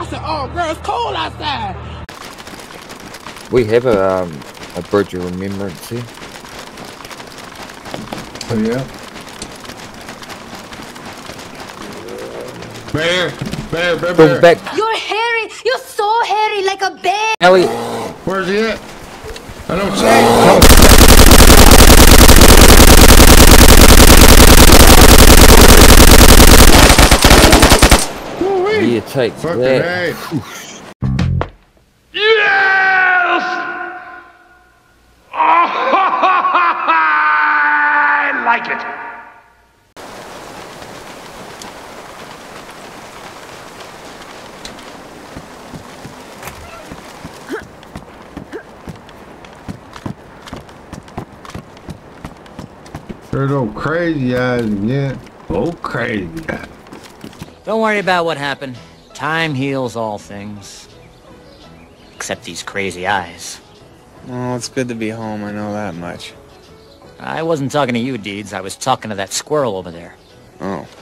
I said, oh, girl, it's cold outside. We have a bridge of remembrance here. Oh, yeah? Bear! Back. You're hairy! You're so hairy, like a bear! Ellie! Where's he at? I don't see him. Yeah, take Fucking that. hey. Yes! I like it. There's old crazy eyes again. Old crazy eyes. Don't worry about what happened. Time heals all things. Except these crazy eyes. Oh, it's good to be home, I know that much. I wasn't talking to you, Deeds. I was talking to that squirrel over there. Oh.